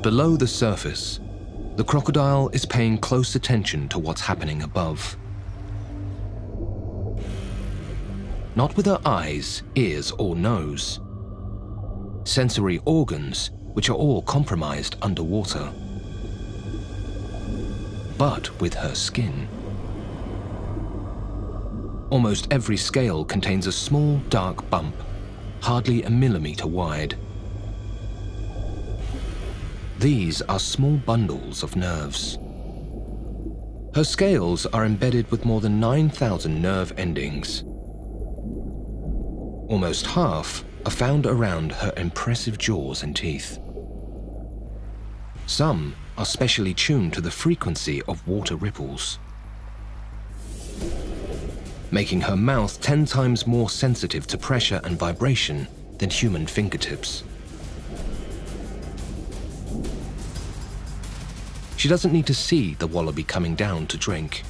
Below the surface, the crocodile is paying close attention to what's happening above. Not with her eyes, ears, or nose. Sensory organs, which are all compromised underwater. But with her skin. Almost every scale contains a small, dark bump, hardly a millimeter wide. These are small bundles of nerves. Her scales are embedded with more than 9,000 nerve endings. Almost half are found around her impressive jaws and teeth. Some are specially tuned to the frequency of water ripples, making her mouth 10 times more sensitive to pressure and vibration than human fingertips. She doesn't need to see the wallaby coming down to drink.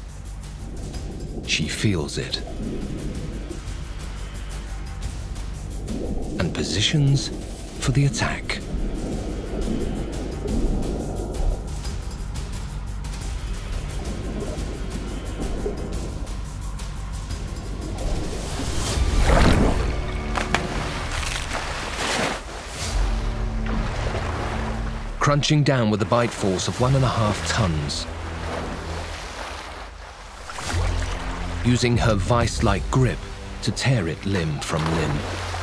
She feels it and positions for the attack. Crunching down with a bite force of 1.5 tons. Using her vice-like grip to tear it limb from limb.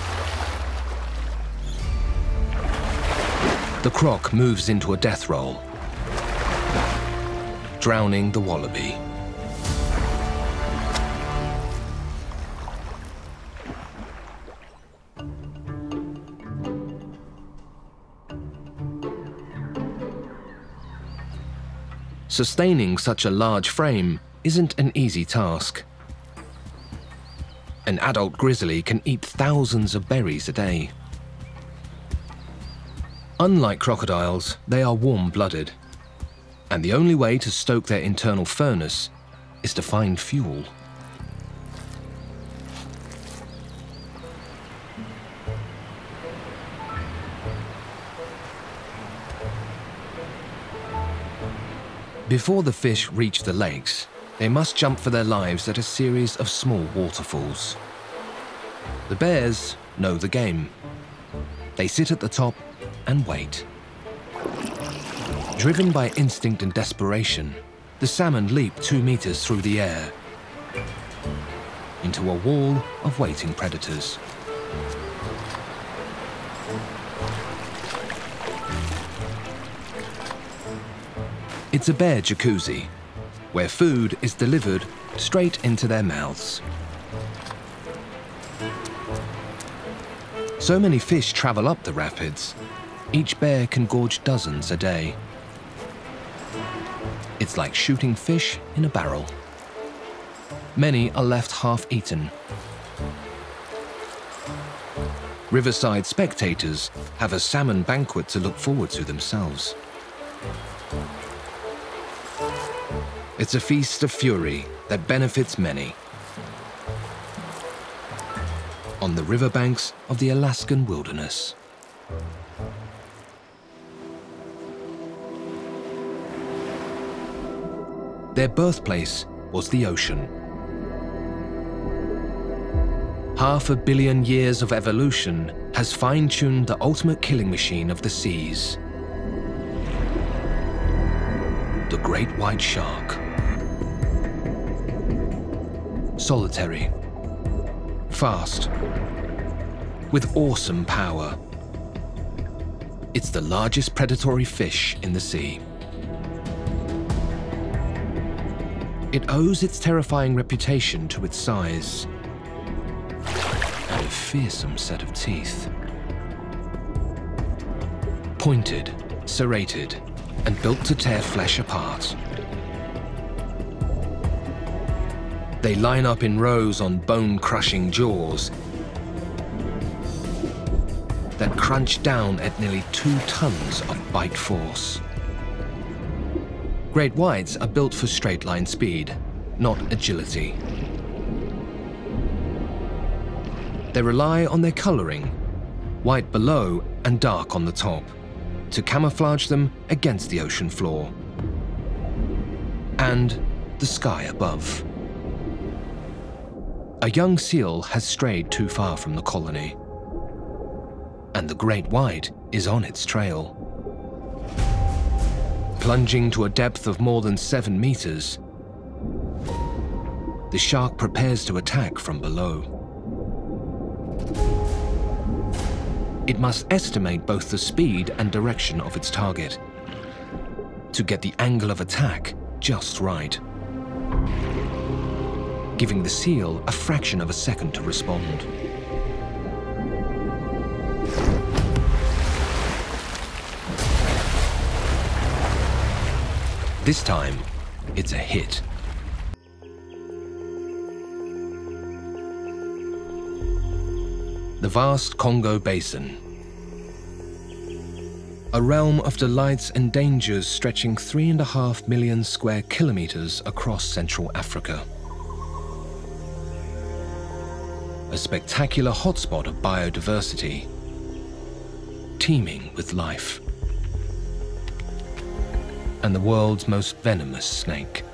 The croc moves into a death roll, drowning the wallaby. Sustaining such a large frame isn't an easy task. An adult grizzly can eat thousands of berries a day. Unlike crocodiles, they are warm-blooded, and the only way to stoke their internal furnace is to find fuel. Before the fish reach the lakes, they must jump for their lives at a series of small waterfalls. The bears know the game. They sit at the top and wait. Driven by instinct and desperation, the salmon leap 2 meters through the air into a wall of waiting predators. It's a bear jacuzzi, where food is delivered straight into their mouths. So many fish travel up the rapids, each bear can gorge dozens a day. It's like shooting fish in a barrel. Many are left half-eaten. Riverside spectators have a salmon banquet to look forward to themselves. It's a feast of fury that benefits many. On the riverbanks of the Alaskan wilderness. Their birthplace was the ocean. 500 million years of evolution has fine-tuned the ultimate killing machine of the seas. The great white shark. Solitary, fast, with awesome power. It's the largest predatory fish in the sea. It owes its terrifying reputation to its size and a fearsome set of teeth. Pointed, serrated, and built to tear flesh apart. They line up in rows on bone-crushing jaws that crunch down at nearly 2 tons of bite force. Great whites are built for straight-line speed, not agility. They rely on their coloring, white below and dark on the top, to camouflage them against the ocean floor and the sky above. A young seal has strayed too far from the colony, and the great white is on its trail. Plunging to a depth of more than 7 meters, the shark prepares to attack from below. It must estimate both the speed and direction of its target to get the angle of attack just right, giving the seal a fraction of a second to respond. This time, it's a hit. The vast Congo Basin. A realm of delights and dangers stretching 3.5 million square kilometers across Central Africa. A spectacular hotspot of biodiversity, teeming with life. And the world's most venomous snake.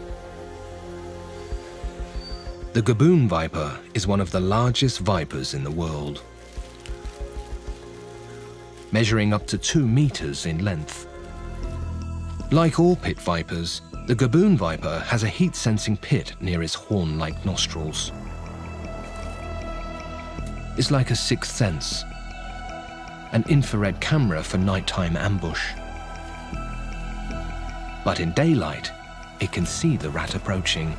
The Gaboon viper is one of the largest vipers in the world, measuring up to 2 meters in length. Like all pit vipers, the Gaboon viper has a heat-sensing pit near its horn-like nostrils. It's like a sixth sense, an infrared camera for nighttime ambush. But in daylight, it can see the rat approaching.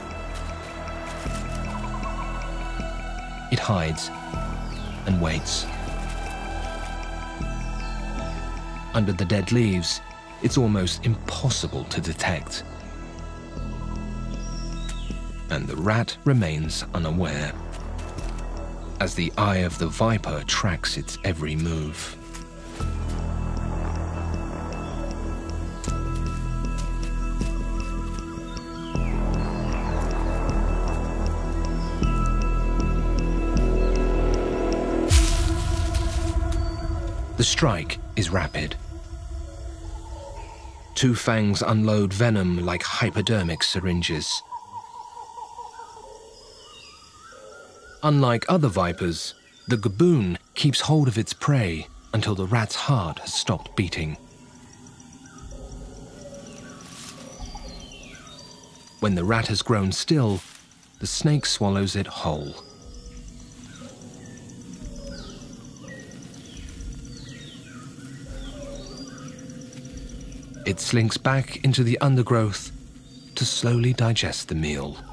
It hides and waits. Under the dead leaves, it's almost impossible to detect. And the rat remains unaware, as the eye of the viper tracks its every move. The strike is rapid. Two fangs unload venom like hypodermic syringes. Unlike other vipers, the Gaboon keeps hold of its prey until the rat's heart has stopped beating. When the rat has grown still, the snake swallows it whole. It slinks back into the undergrowth to slowly digest the meal.